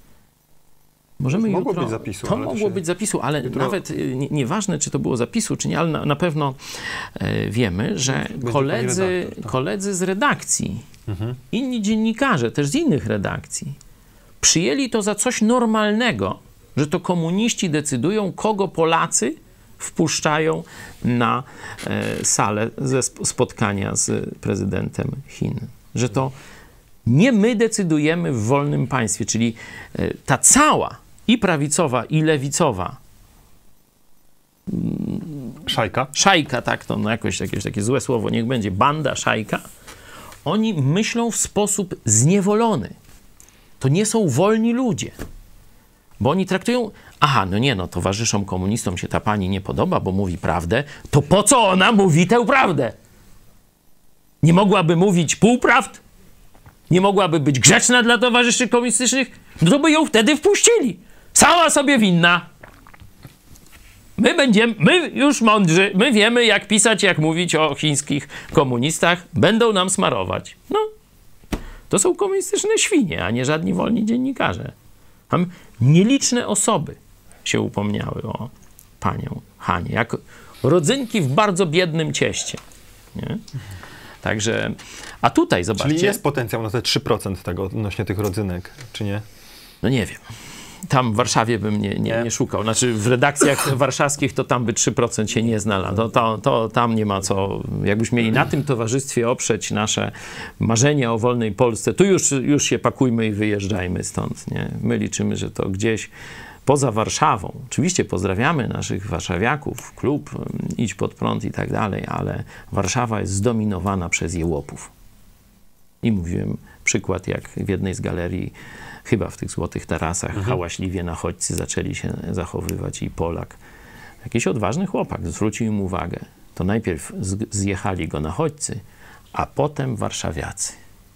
Możemy mogło jutro, być zapisu. To ale mogło to się... być zapisu, ale jutro... nawet nie, nieważne, czy to było zapisu, czy nie, ale na, na pewno e, wiemy, że koledzy, redaktor, tak. koledzy z redakcji, mhm. inni dziennikarze też z innych redakcji, przyjęli to za coś normalnego, że to komuniści decydują, kogo Polacy wpuszczają na e, salę ze spotkania z prezydentem Chin. Że to nie my decydujemy w wolnym państwie, czyli e, ta cała i prawicowa, i lewicowa szajka, szajka, tak, to no jakoś jakieś takie złe słowo, niech będzie banda, szajka, oni myślą w sposób zniewolony. to nie są wolni ludzie. Bo oni traktują, aha, no nie, no towarzyszom komunistom się ta pani nie podoba, bo mówi prawdę, to po co ona mówi tę prawdę? Nie mogłaby mówić półprawd? Nie mogłaby być grzeczna dla towarzyszy komunistycznych? No to by ją wtedy wpuścili. Sama sobie winna. My będziemy, my już mądrzy, my wiemy jak pisać, jak mówić o chińskich komunistach. Będą nam smarować. No, to są komunistyczne świnie, a nie żadni wolni dziennikarze. Tam nieliczne osoby się upomniały o panią Hanię, jako rodzynki w bardzo biednym cieście. Nie? Także, a tutaj zobaczcie... Czyli jest potencjał na te trzy procent tego odnośnie tych rodzynek, czy nie? No nie wiem. Tam w Warszawie bym nie, nie, nie. nie szukał. Znaczy w redakcjach warszawskich to tam by trzy procent się nie znalazło. To, to, to tam nie ma co... Jakbyśmy mieli na tym towarzystwie oprzeć nasze marzenia o wolnej Polsce, to już, już się pakujmy i wyjeżdżajmy stąd. Nie? My liczymy, że to gdzieś poza Warszawą. Oczywiście pozdrawiamy naszych warszawiaków, klub, Idź Pod Prąd i tak dalej, ale Warszawa jest zdominowana przez jełopów. I mówiłem przykład, jak w jednej z galerii, chyba w tych Złotych Tarasach, mhm. hałaśliwie nachodźcy zaczęli się zachowywać i Polak, jakiś odważny chłopak, zwrócił im uwagę. To najpierw zjechali go nachodźcy, a potem warszawiacy.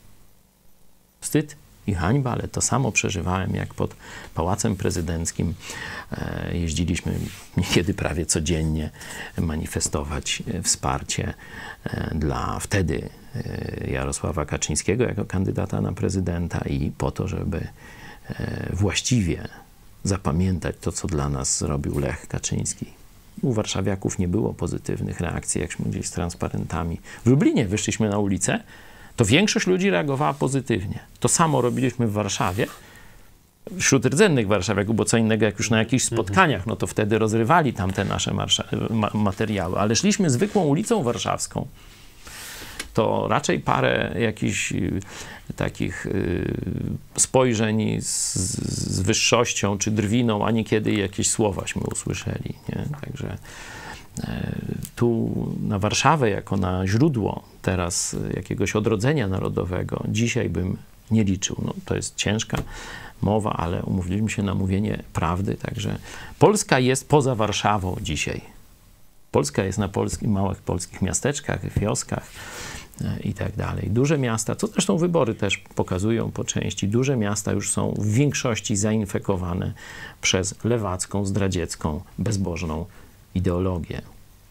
Wstyd i hańba, ale to samo przeżywałem, jak pod Pałacem Prezydenckim e, jeździliśmy niekiedy prawie codziennie manifestować wsparcie e, dla wtedy e, Jarosława Kaczyńskiego jako kandydata na prezydenta i po to, żeby e, właściwie zapamiętać to, co dla nas zrobił Lech Kaczyński. U warszawiaków nie było pozytywnych reakcji, jakśmy gdzieś z transparentami. W Lublinie wyszliśmy na ulicę, to większość ludzi reagowała pozytywnie. To samo robiliśmy w Warszawie, wśród rdzennych warszawiaków, bo co innego jak już na jakichś spotkaniach, no to wtedy rozrywali tam te nasze ma materiały. Ale szliśmy zwykłą ulicą warszawską, to raczej parę jakichś y, takich y, spojrzeń z, z wyższością czy drwiną, a niekiedy jakieś słowaśmy usłyszeli. Nie? Także tu na Warszawę jako na źródło teraz jakiegoś odrodzenia narodowego dzisiaj bym nie liczył. No, to jest ciężka mowa, ale umówiliśmy się na mówienie prawdy, także Polska jest poza Warszawą dzisiaj. Polska jest na polskich, małych polskich miasteczkach, wioskach i tak dalej. Duże miasta, co zresztą wybory też pokazują po części, duże miasta już są w większości zainfekowane przez lewacką, zdradziecką, bezbożną ideologię.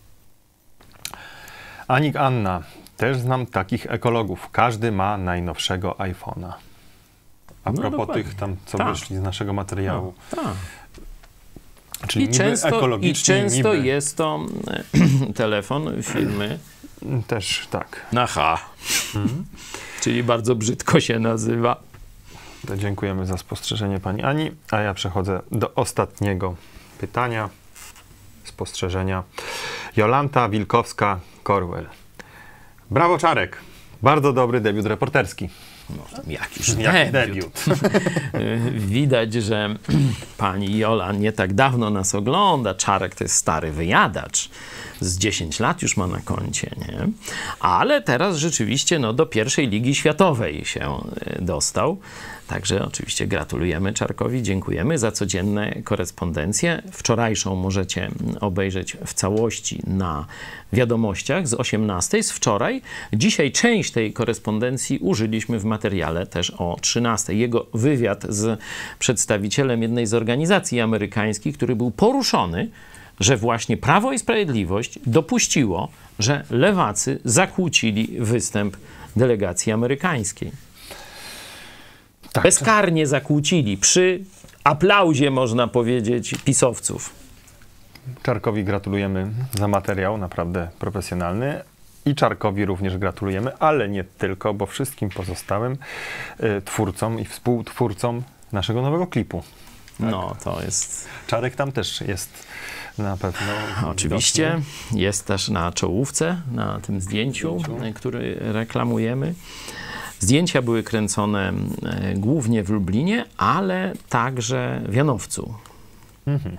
Anik Anna, też znam takich ekologów. Każdy ma najnowszego iPhone'a. A No propos dokładnie. tych tam, co Tak. wyszli z naszego materiału. No, tak. Czyli I niby często, i ekologiczni, często niby... jest to telefon firmy Też tak. na H, Mhm. czyli bardzo brzydko się nazywa. To dziękujemy za spostrzeżenie pani Ani, a ja przechodzę do ostatniego pytania, spostrzeżenia. Jolanta Wilkowska-Korwel. Brawo, Czarek. Bardzo dobry debiut reporterski. No, jakiż Jaki debiut. Widać, że pani Jola nie tak dawno nas ogląda. Czarek to jest stary wyjadacz. Z dziesięć lat już ma na koncie, nie? Ale teraz rzeczywiście no, do pierwszej Ligi Światowej się dostał. Także oczywiście gratulujemy Czarkowi, dziękujemy za codzienne korespondencje. Wczorajszą możecie obejrzeć w całości na wiadomościach z osiemnastej, z wczoraj. Dzisiaj część tej korespondencji użyliśmy w materiale też o trzynastej. Jego wywiad z przedstawicielem jednej z organizacji amerykańskich, który był poruszony, że właśnie Prawo i Sprawiedliwość dopuściło, że lewacy zakłócili występ delegacji amerykańskiej. Tak, bezkarnie zakłócili, przy aplauzie, można powiedzieć, pisowców. Czarkowi gratulujemy za materiał, naprawdę profesjonalny. I Czarkowi również gratulujemy, ale nie tylko, bo wszystkim pozostałym y, twórcom i współtwórcom naszego nowego klipu. Tak? No, to jest... Czarek tam też jest na pewno... Oczywiście, widoczny. Jest też na czołówce, na tym zdjęciu, zdjęciu. który reklamujemy. Zdjęcia były kręcone głównie w Lublinie, ale także w Janowcu. Mhm.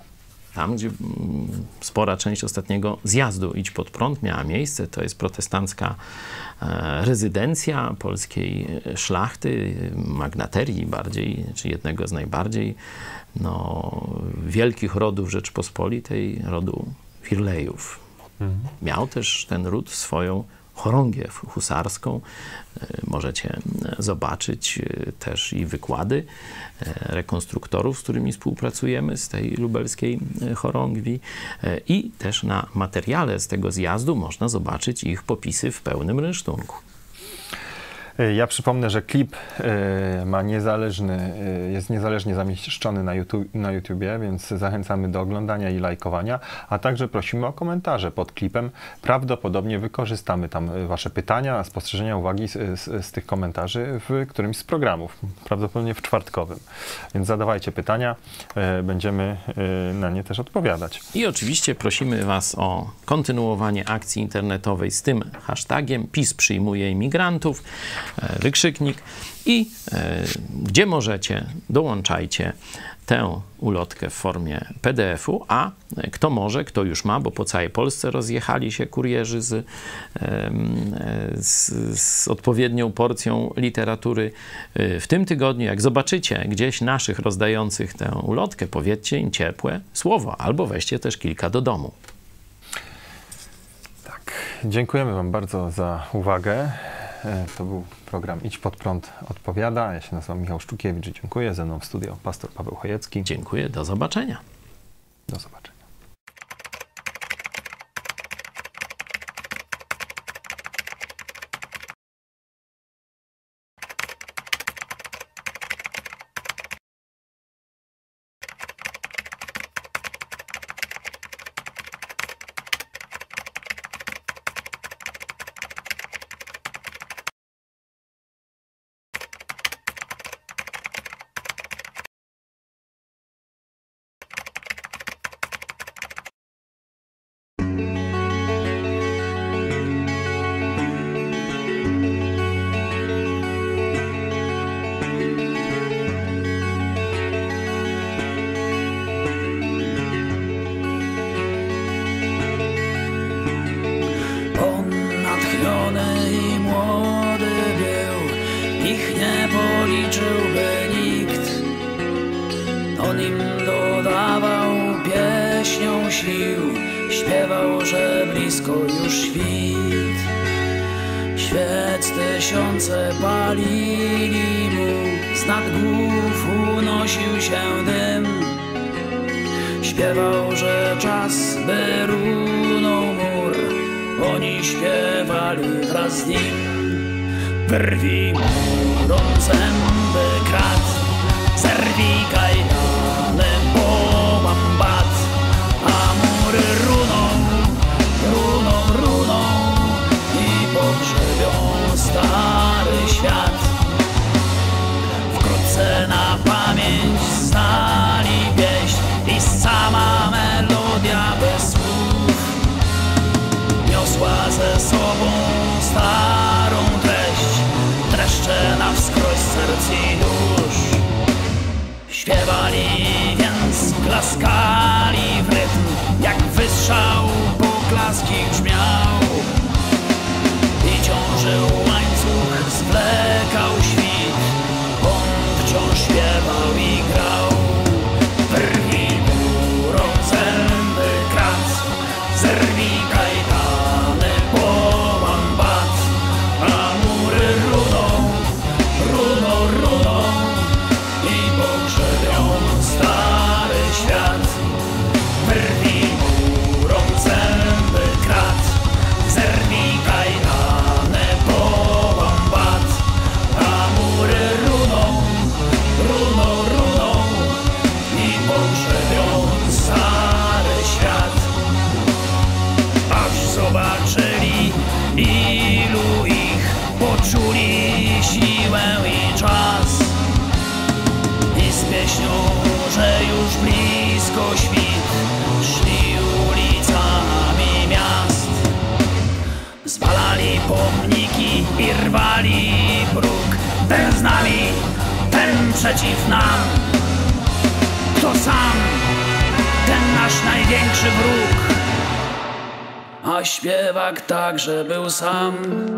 Tam, gdzie spora część ostatniego zjazdu Idź Pod Prąd miała miejsce, to jest protestancka rezydencja polskiej szlachty, magnaterii bardziej, czy jednego z najbardziej no, wielkich rodów Rzeczpospolitej, rodu Firlejów. Mhm. Miał też ten ród swoją chorągiew husarską. Możecie zobaczyć też i wykłady rekonstruktorów, z którymi współpracujemy z tej lubelskiej chorągwi. I też na materiale z tego zjazdu można zobaczyć ich popisy w pełnym rynsztunku. Ja przypomnę, że klip ma niezależny, jest niezależnie zamieszczony na, YouTube, na YouTubie, więc zachęcamy do oglądania i lajkowania, a także prosimy o komentarze pod klipem. Prawdopodobnie wykorzystamy tam wasze pytania, spostrzeżenia, uwagi z, z, z tych komentarzy w którymś z programów, prawdopodobnie w czwartkowym. Więc zadawajcie pytania, będziemy na nie też odpowiadać. I oczywiście prosimy was o kontynuowanie akcji internetowej z tym hashtagiem PiS przyjmuje imigrantów, wykrzyknik i e, gdzie możecie, dołączajcie tę ulotkę w formie P D F u, a kto może, kto już ma, bo po całej Polsce rozjechali się kurierzy z, e, z, z odpowiednią porcją literatury. W tym tygodniu, jak zobaczycie gdzieś naszych rozdających tę ulotkę, powiedzcie im ciepłe słowo, albo weźcie też kilka do domu. Tak, dziękujemy wam bardzo za uwagę. To był program Idź Pod Prąd odpowiada. Ja się nazywam Michał Sztukiewicz i dziękuję. Ze mną w studio pastor Paweł Chojecki. Dziękuję, do zobaczenia. Do zobaczenia. Śpiewał, że blisko już świt. Świec tysiące palili mu, z nad głów unosił się dym. Śpiewał, że czas by runął mur, oni śpiewali wraz z nim. Wyrwij murą zęby krat, zerwij kajdany, połam bat, a mury runą, runą, runą i pogrzebią stary świat. Wkrótce na pamięć znali pieśń i sama melodia bez słów niosła ze sobą starą treść, dreszcze na wskroś serc i dusz. Śpiewali więc, klaskali w rytm, jak wystrzał poklaski brzmiał. I ciążył łańcuch, zwlekał świt, on wciąż śpiewał i grał. Wyrwij murą zęby krat, zerwij kajdany, połam bat, a mury runą, runą, runą i pogrzebią stary świat. Wyrwij murą zęby krat, zerwij kajdany, połam bat, a mury runą, runą, runą i pogrzebią stary świat. Aż zobaczyli, ilu ich, poczuli siłę i czas. I z pieśnią, że już blisko świt, szli ulicami miast. Zwalali pomniki i rwali próg, ten z nami, ten przeciw nam. Kto sam ten nasz największy wróg. A śpiewak także był sam.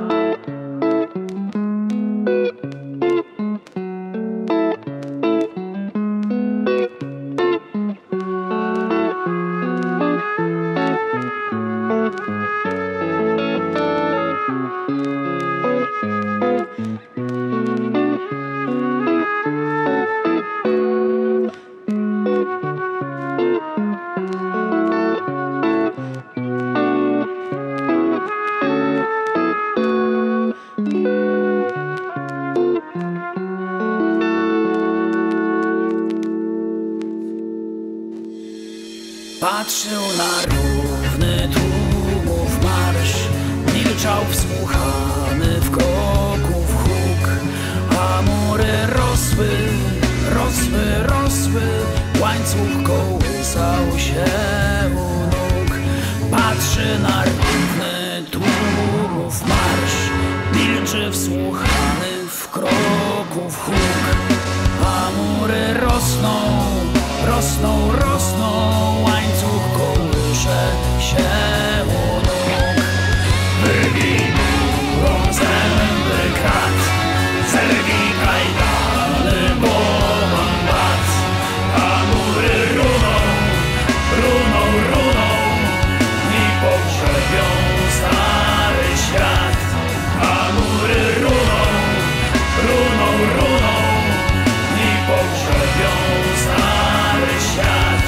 Patrzył na równy tłumów marsz, milczał wsłuchany w kroków huk, a mury rosły, rosły, rosły, łańcuch kołysał się u nóg. Patrzy na równy tłumów marsz, milczy wsłuchany w kroków huk, a mury rosną, rosną, rosną, łańcuch kołysze się u nóg. Wybij murą zęby krat, zerwij kajdany, bo mam bat, a mury runą, runą, runą i pogrzebią stary świat. A mury runą, runą, runą i pogrzebią stary świat.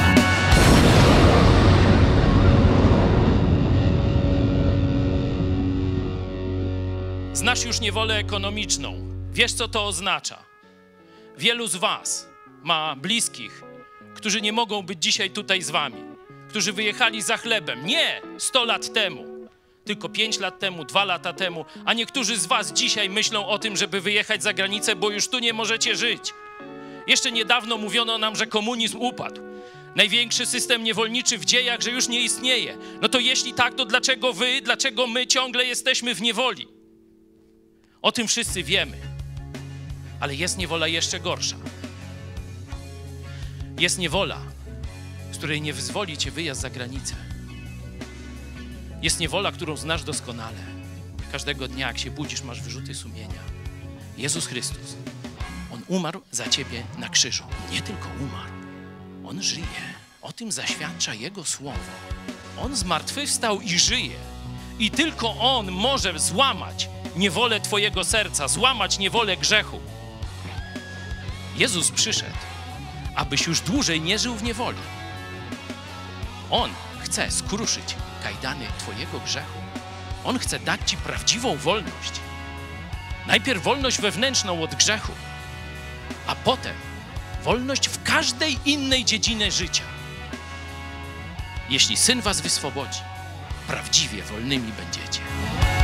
Znasz już niewolę ekonomiczną. Wiesz, co to oznacza. Wielu z was ma bliskich, którzy nie mogą być dzisiaj tutaj z wami, którzy wyjechali za chlebem. Nie sto lat temu, tylko pięć lat temu, dwa lata temu, a niektórzy z was dzisiaj myślą o tym, żeby wyjechać za granicę, bo już tu nie możecie żyć. Jeszcze niedawno mówiono nam, że komunizm upadł. Największy system niewolniczy w dziejach, że już nie istnieje. No to jeśli tak, to dlaczego wy, dlaczego my ciągle jesteśmy w niewoli? O tym wszyscy wiemy. Ale jest niewola jeszcze gorsza. Jest niewola, z której nie wyzwoli cię wyjazd za granicę. Jest niewola, którą znasz doskonale. Każdego dnia, jak się budzisz, masz wyrzuty sumienia. Jezus Chrystus, On umarł za ciebie na krzyżu. Nie tylko umarł, On żyje. O tym zaświadcza Jego słowo. On zmartwychwstał i żyje. I tylko On może złamać niewolę twojego serca, złamać niewolę grzechu. Jezus przyszedł, abyś już dłużej nie żył w niewoli. On chce skruszyć kajdany twojego grzechu. On chce dać ci prawdziwą wolność. Najpierw wolność wewnętrzną od grzechu, a potem wolność w każdej innej dziedzinie życia. Jeśli Syn was wyswobodzi, prawdziwie wolnymi będziecie.